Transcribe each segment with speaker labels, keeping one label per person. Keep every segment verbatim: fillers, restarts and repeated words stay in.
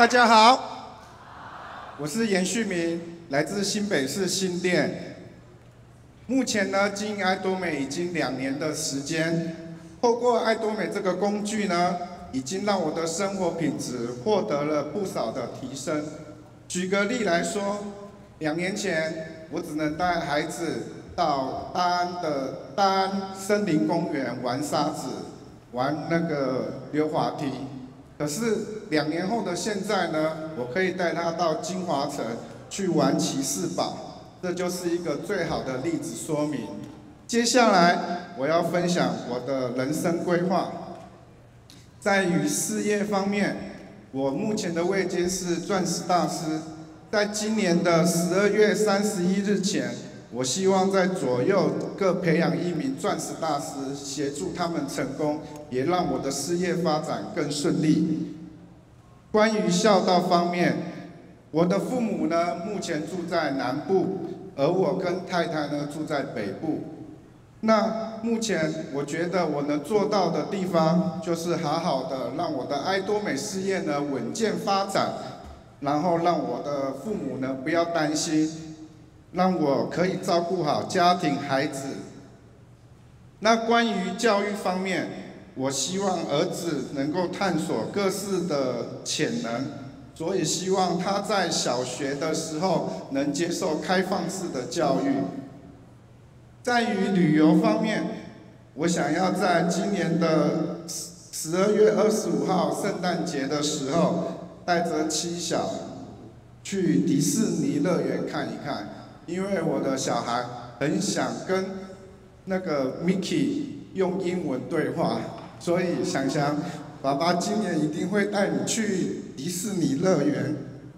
Speaker 1: 大家好，我是严旭明，来自新北市新店。目前呢，经营爱多美已经两年的时间。透过爱多美这个工具呢，已经让我的生活品质获得了不少的提升。举个例来说，两年前我只能带孩子到大安的大安森林公园玩沙子，玩那个溜滑梯。可是两年后的现在呢，我可以带他到金华城去玩骑士堡，这就是一个最好的例子说明。接下来我要分享我的人生规划。在于事业方面，我目前的位阶是钻石大师。在今年的十二月三十一日前，我希望在左右各培养一名钻石大师，协助他们成功，也让我的事业发展更顺利。关于孝道方面，我的父母呢目前住在南部，而我跟太太呢住在北部。那目前我觉得我能做到的地方，就是好好的让我的爱多美事业呢稳健发展，然后让我的父母呢不要担心，让我可以照顾好家庭孩子。那关于教育方面，我希望儿子能够探索各式的潜能，所以希望他在小学的时候能接受开放式的教育。在于旅游方面，我想要在今年的十二月二十五号圣诞节的时候，带着妻小去迪士尼乐园看一看，因为我的小孩很想跟那个 Mickey 用英文对话，所以想想爸爸今年一定会带你去迪士尼乐园。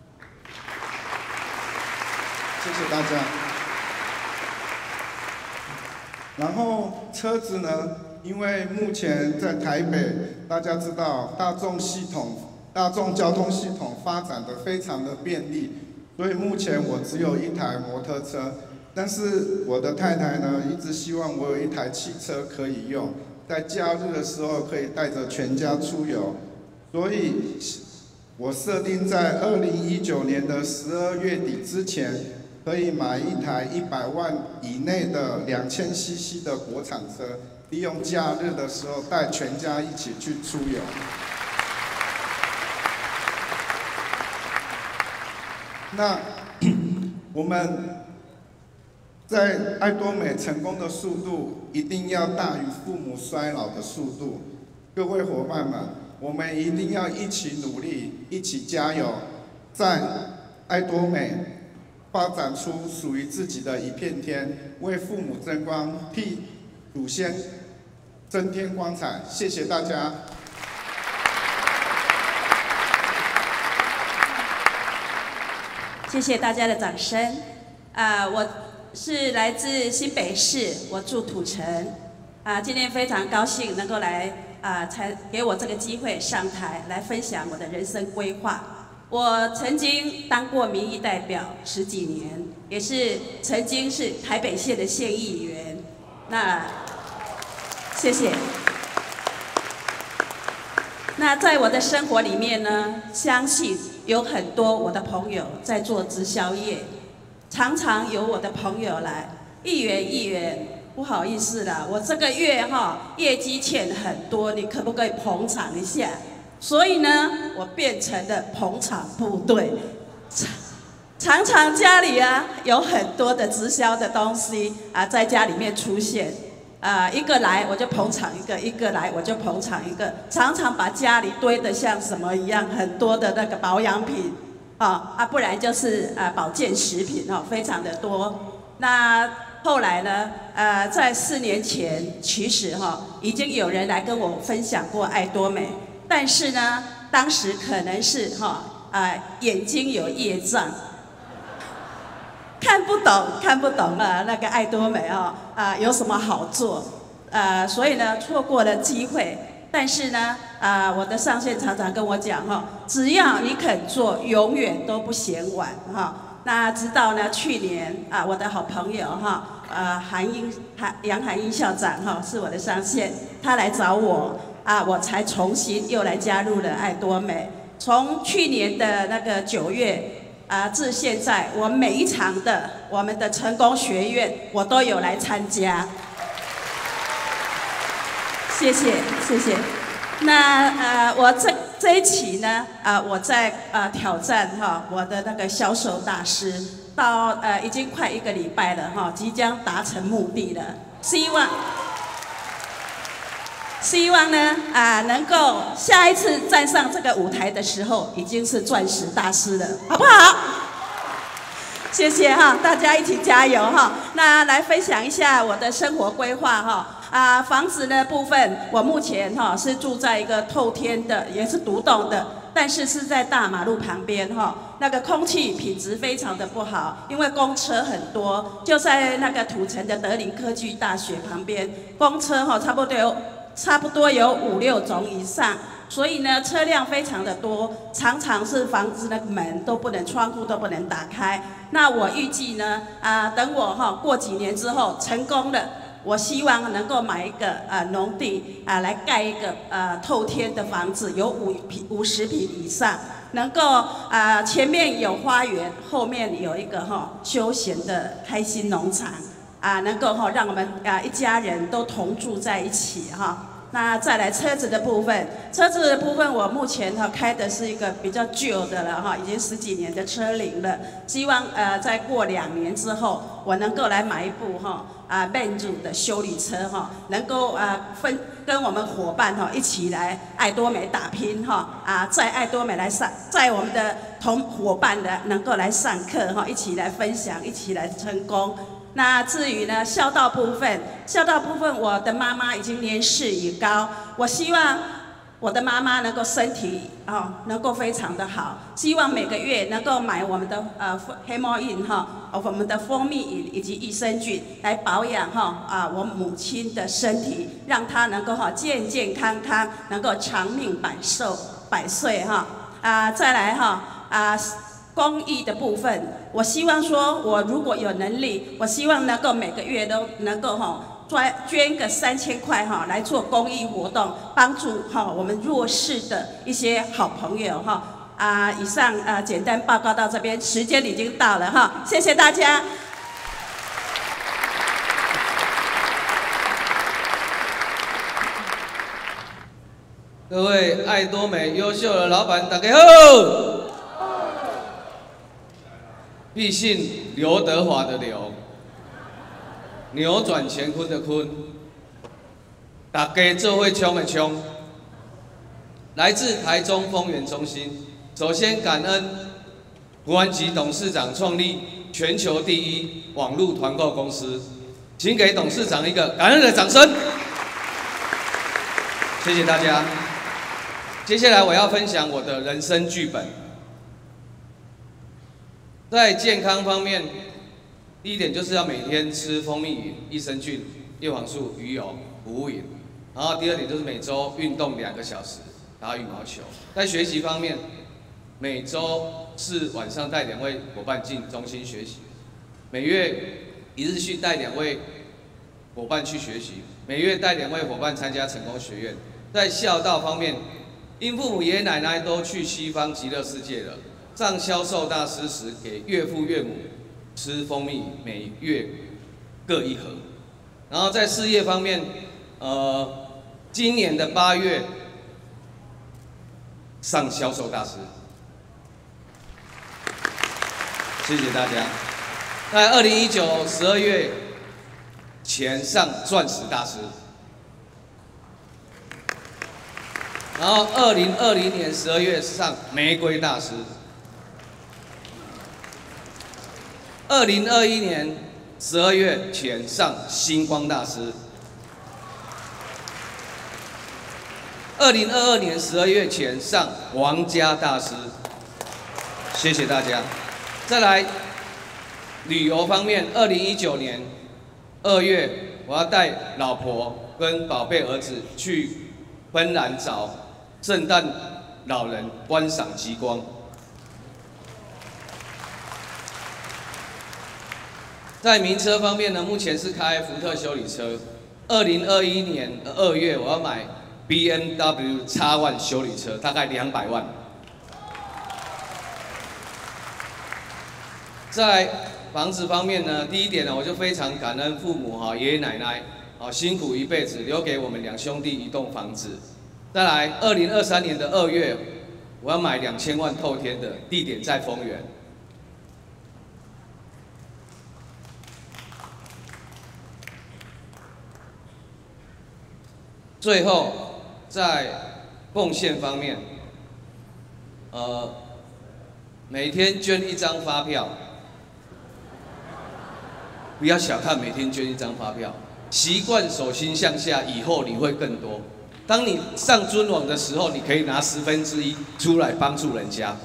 Speaker 1: 谢谢大家。然后车子呢，因为目前在台北，大家知道大众系统、大众交通系统发展的非常的便利，所以目前我只有一台摩托车。但是我的太太呢，一直希望我有一台汽车可以用，在假日的时候可以带着全家出游。所以，我设定在二零一九年的十二月底之前，可以买一台一百万以内的两千 C C 的国产车，利用假日的时候带全家一起去出游。那我们在爱多美成功的速度，一定要大于父母衰老的速度。各位伙伴们，我们一定要一起努力，一起加油，在爱多美发展出属于自己的一片天，为父母争光，替祖先增添光彩。谢谢大家。
Speaker 2: 谢谢大家的掌声。啊、呃，我是来自新北市，我住土城。啊、呃，今天非常高兴能够来啊、呃，才给我这个机会上台来分享我的人生规划。我曾经当过民意代表十几年，也是曾经是台北县的县议员。那谢谢。那在我的生活里面呢，相信有很多我的朋友在做直销业，常常有我的朋友来，议员议员，不好意思啦，我这个月哈业绩欠很多，你可不可以捧场一下？所以呢，我变成了捧场部队，常常家里啊有很多的直销的东西啊，在家里面出现，啊一个来我就捧场一个，一个来我就捧场一个，常常把家里堆得像什么一样，很多的那个保养品，啊啊，不然就是啊保健食品哦，非常的多。那后来呢，呃，在四年前，其实哈已经有人来跟我分享过爱多美。但是呢，当时可能是哈啊、呃、眼睛有业障，看不懂看不懂啊那个爱多美啊啊、呃、有什么好做，呃所以呢错过了机会。但是呢啊、呃、我的上线常常跟我讲哈，只要你肯做，永远都不嫌晚哈。那直到呢去年啊、呃、我的好朋友哈呃韩英韩杨韩英校长哈是我的上线，他来找我。啊，我才重新又来加入了爱多美。 从去年的那个九月啊至现在，我每一场的我们的成功学院，我都有来参加。谢谢，谢谢。那呃，我这这一期呢，啊、呃，我在呃挑战哈我的那个销售大师，到呃已经快一个礼拜了哈，即将达成目的了。希望希望呢啊、呃、能够下一次站上这个舞台的时候，已经是钻石大师了，好不好？谢谢哈，大家一起加油哈。那来分享一下我的生活规划哈。啊，房子的部分，我目前哈是住在一个透天的，也是独栋的，但是是在大马路旁边哈。那个空气品质非常的不好，因为公车很多，就在那个土城的德林科技大学旁边，公车哈差不多有差不多有五六种以上。所以呢，车辆非常的多，常常是房子的门都不能、窗户都不能打开。那我预计呢，啊，等我哈过几年之后成功了，我希望能够买一个啊农地啊来盖一个呃透天的房子，有五平五十平以上，能够啊前面有花园，后面有一个哈休闲的开心农场啊，能够哈让我们啊一家人都同住在一起哈。那再来车子的部分，车子的部分我目前哈开的是一个比较旧的了哈，已经十几年的车龄了。希望呃再过两年之后，我能够来买一部哈啊曼主的休旅车哈，能够啊分跟我们伙伴哈一起来爱多美打拼哈啊，在爱多美来上，在我们的同伙伴的能够来上课哈，一起来分享，一起来成功。那至于呢，孝道部分，孝道部分，我的妈妈已经年事已高，我希望我的妈妈能够身体哦，能够非常的好，希望每个月能够买我们的呃黑猫印哈，我们的蜂蜜饮以及益生菌来保养哈啊我母亲的身体，让她能够哈健健康康，能够长命百寿百岁哈啊，再来哈啊。公益的部分，我希望说，我如果有能力，我希望能够每个月都能够哈捐捐个三千块哈来做公益活动，帮助哈我们弱势的一些好朋友哈啊。以上啊简单报告到这边，时间已经到了哈，谢谢大家。
Speaker 3: 各位爱多美优秀的老板，大家好。必信刘德华的刘，扭转乾坤的坤，大家做伙冲的冲。来自台中丰原中心，首先感恩胡安吉董事长创立全球第一网络团购公司，请给董事长一个感恩的掌声。谢谢大家。接下来我要分享我的人生剧本。在健康方面，第一点就是要每天吃蜂蜜饮、益生菌、叶黄素、鱼油、谷物饮。然后第二点就是每周运动两个小时，打羽毛球。在学习方面，每周四晚上带两位伙伴进中心学习，每月一日去带两位伙伴去学习，每月带两位伙伴参加成功学院。在孝道方面，因父母爷爷奶奶都去西方极乐世界了。上销售大师时，给岳父岳母吃蜂蜜，每月各一盒。然后在事业方面，呃，今年的八月上销售大师，谢谢大家。在二零一九十二月前上钻石大师，然后二零二零年十二月上玫瑰大师。二零二一年十二月前上星光大师，二零二二年十二月前上王家大师，谢谢大家。再来，旅游方面，二零一九年二月，我要带老婆跟宝贝儿子去芬兰找圣诞老人观赏极光。在名车方面呢，目前是开福特休旅车。二零二一年二月，我要买 B M W X 一休旅车，大概两百万。 在房子方面呢，第一点呢，我就非常感恩父母哈、爷爷奶奶啊辛苦一辈子，留给我们两兄弟一栋房子。再来，二零二三年的二月，我要买两千万透天的，地点在丰原。最后，在贡献方面，呃，每天捐一张发票。 不要小看每天捐一张发票，习惯手心向下，以后你会更多。当你上尊王的时候，你可以拿十分之一出来帮助人家。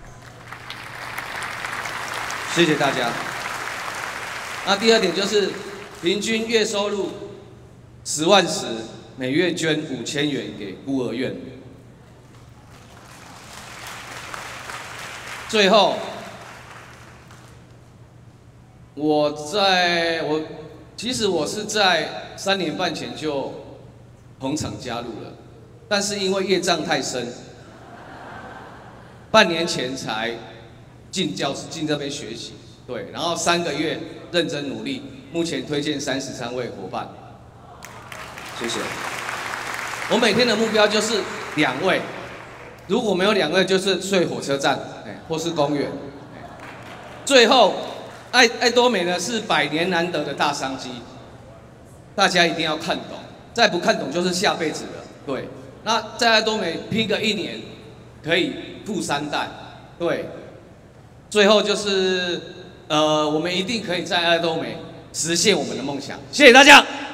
Speaker 3: 谢谢大家。那第二点就是，平均月收入十万时，每月捐五千元给孤儿院。最后。 我在我其实我是在三年半前就捧场加入了，但是因为业障太深，半年前才进教室进这边学习，对，然后三个月认真努力，目前推荐三十三位伙伴，谢谢。我每天的目标就是两位，如果没有两位，就是睡火车站，哎，或是公园。最后。 爱爱多美呢是百年难得的大商机，大家一定要看懂，再不看懂就是下辈子了。对，那在爱多美拼个一年，可以富三代。对，最后就是呃，我们一定可以在爱多美实现我们的梦想。谢谢大家。